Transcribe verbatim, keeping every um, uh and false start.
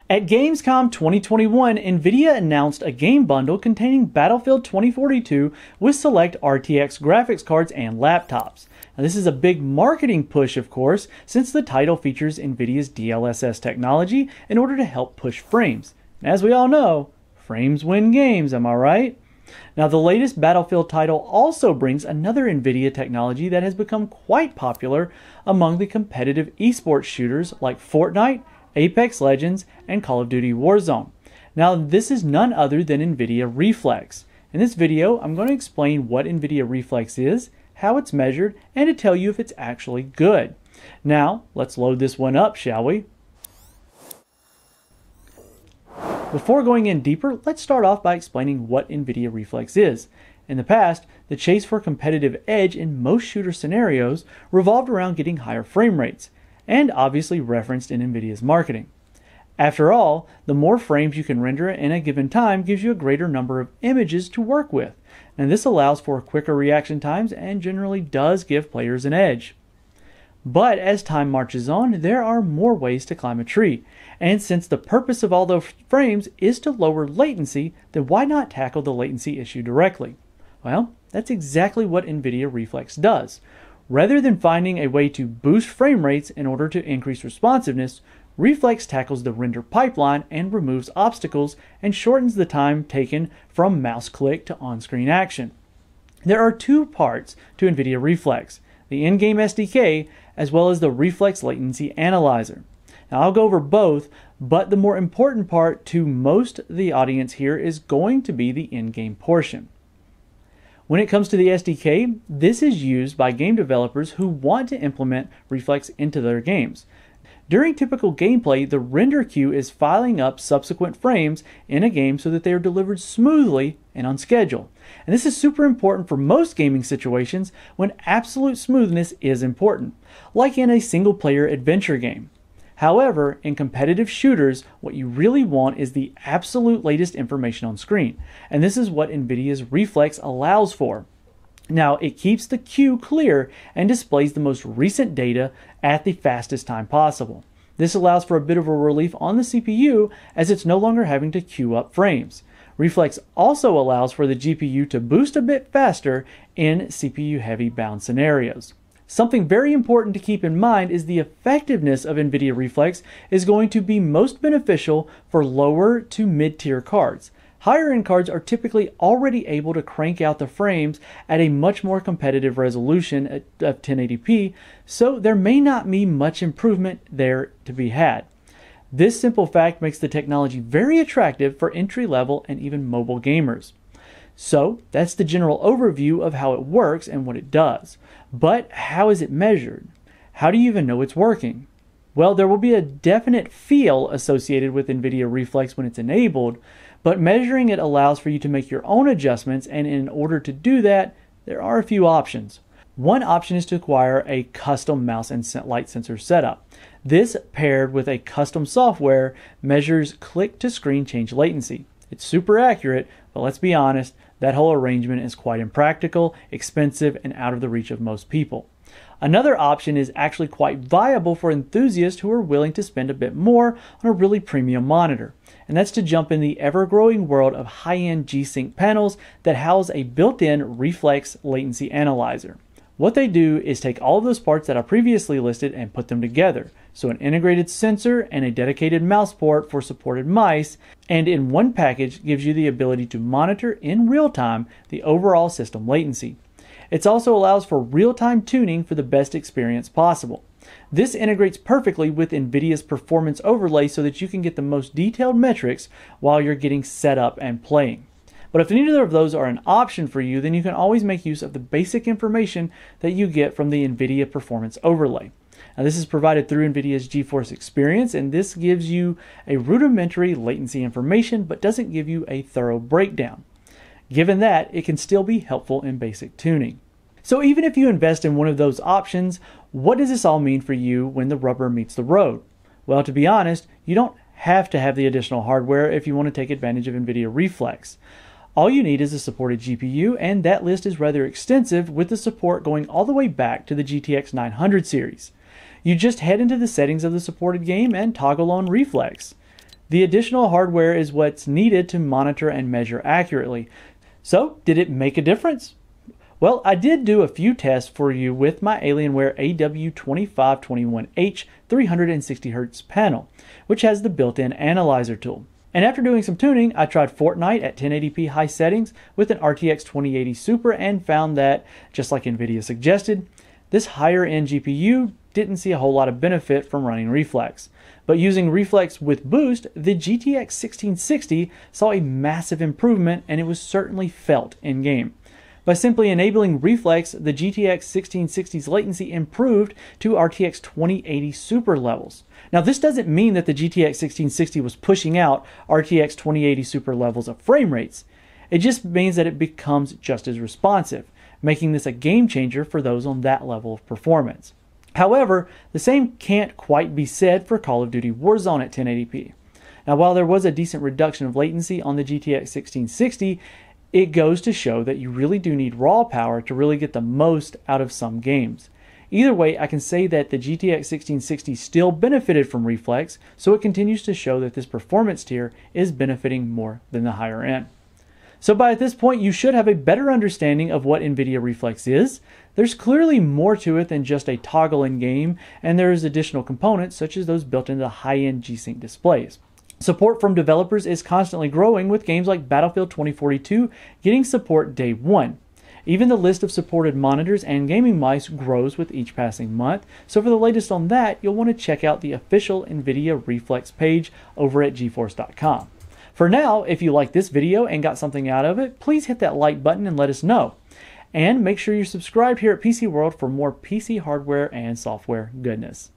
At Gamescom twenty twenty-one, NVIDIA announced a game bundle containing Battlefield twenty forty-two with select R T X graphics cards and laptops. Now, this is a big marketing push, of course, since the title features NVIDIA's D L S S technology in order to help push frames. And as we all know, frames win games, am I right? Now, the latest Battlefield title also brings another NVIDIA technology that has become quite popular among the competitive esports shooters like Fortnite, Apex Legends, and Call of Duty Warzone. Now, this is none other than NVIDIA Reflex. In this video, I'm going to explain what NVIDIA Reflex is, how it's measured, and to tell you if it's actually good. Now, let's load this one up, shall we? Before going in deeper, let's start off by explaining what NVIDIA Reflex is. In the past, the chase for competitive edge in most shooter scenarios revolved around getting higher frame rates, and obviously referenced in NVIDIA's marketing. After all, the more frames you can render in a given time gives you a greater number of images to work with, and this allows for quicker reaction times and generally does give players an edge. But as time marches on, there are more ways to climb a tree, and since the purpose of all those frames is to lower latency, then why not tackle the latency issue directly? Well, that's exactly what NVIDIA Reflex does. Rather than finding a way to boost frame rates in order to increase responsiveness, Reflex tackles the render pipeline and removes obstacles and shortens the time taken from mouse click to on-screen action. There are two parts to NVIDIA Reflex, the in-game S D K as well as the Reflex Latency Analyzer. Now, I'll go over both, but the more important part to most of the audience here is going to be the in-game portion. When it comes to the S D K, this is used by game developers who want to implement Reflex into their games. During typical gameplay, the render queue is filing up subsequent frames in a game so that they are delivered smoothly and on schedule. And this is super important for most gaming situations when absolute smoothness is important, like in a single-player adventure game. However, in competitive shooters, what you really want is the absolute latest information on screen, and this is what NVIDIA's Reflex allows for. Now, it keeps the queue clear and displays the most recent data at the fastest time possible. This allows for a bit of a relief on the C P U as it's no longer having to queue up frames. Reflex also allows for the G P U to boost a bit faster in C P U-heavy bound scenarios. Something very important to keep in mind is the effectiveness of NVIDIA Reflex is going to be most beneficial for lower to mid-tier cards. Higher-end cards are typically already able to crank out the frames at a much more competitive resolution of ten eighty p, so there may not be much improvement there to be had. This simple fact makes the technology very attractive for entry-level and even mobile gamers. So that's the general overview of how it works and what it does. But how is it measured? How do you even know it's working? Well, there will be a definite feel associated with NVIDIA Reflex when it's enabled, but measuring it allows for you to make your own adjustments, and in order to do that, there are a few options. One option is to acquire a custom mouse and light sensor setup. This, paired with a custom software, measures click-to-screen change latency. It's super accurate, but let's be honest, that whole arrangement is quite impractical, expensive, and out of the reach of most people. Another option is actually quite viable for enthusiasts who are willing to spend a bit more on a really premium monitor, and that's to jump in the ever-growing world of high-end G-Sync panels that house a built-in Reflex Latency Analyzer. What they do is take all of those parts that I previously listed and put them together. So an integrated sensor and a dedicated mouse port for supported mice, and in one package gives you the ability to monitor in real time the overall system latency. It also allows for real-time tuning for the best experience possible. This integrates perfectly with NVIDIA's performance overlay so that you can get the most detailed metrics while you're getting set up and playing. But if neither of those are an option for you, then you can always make use of the basic information that you get from the NVIDIA Performance Overlay. Now, this is provided through NVIDIA's GeForce Experience, and this gives you a rudimentary latency information but doesn't give you a thorough breakdown. Given that, it can still be helpful in basic tuning. So even if you invest in one of those options, what does this all mean for you when the rubber meets the road? Well, to be honest, you don't have to have the additional hardware if you want to take advantage of NVIDIA Reflex. All you need is a supported G P U, and that list is rather extensive with the support going all the way back to the G T X nine hundred series. You just head into the settings of the supported game and toggle on Reflex. The additional hardware is what's needed to monitor and measure accurately. So, did it make a difference? Well, I did do a few tests for you with my Alienware A W twenty-five twenty-one H three hundred sixty hertz panel, which has the built-in analyzer tool. And after doing some tuning, I tried Fortnite at ten eighty p high settings with an R T X twenty eighty Super and found that, just like NVIDIA suggested, this higher-end G P U didn't see a whole lot of benefit from running Reflex. But using Reflex with Boost, the G T X sixteen sixty saw a massive improvement, and it was certainly felt in-game. By simply enabling Reflex, the G T X sixteen sixty's latency improved to R T X twenty eighty Super levels. Now, this doesn't mean that the G T X sixteen sixty was pushing out R T X twenty eighty Super levels of frame rates. It just means that it becomes just as responsive, making this a game changer for those on that level of performance. However, the same can't quite be said for Call of Duty Warzone at ten eighty p. Now, while there was a decent reduction of latency on the G T X sixteen sixty, it goes to show that you really do need raw power to really get the most out of some games. Either way, I can say that the G T X sixteen sixty still benefited from Reflex, so it continues to show that this performance tier is benefiting more than the higher end. So by this point, you should have a better understanding of what NVIDIA Reflex is. There's clearly more to it than just a toggle in-game, and there's additional components such as those built into the high-end G-Sync displays. Support from developers is constantly growing, with games like Battlefield twenty forty-two getting support day one. Even the list of supported monitors and gaming mice grows with each passing month, so for the latest on that, you'll want to check out the official NVIDIA Reflex page over at GeForce dot com. For now, if you liked this video and got something out of it, please hit that like button and let us know. And make sure you're subscribed here at P C World for more P C hardware and software goodness.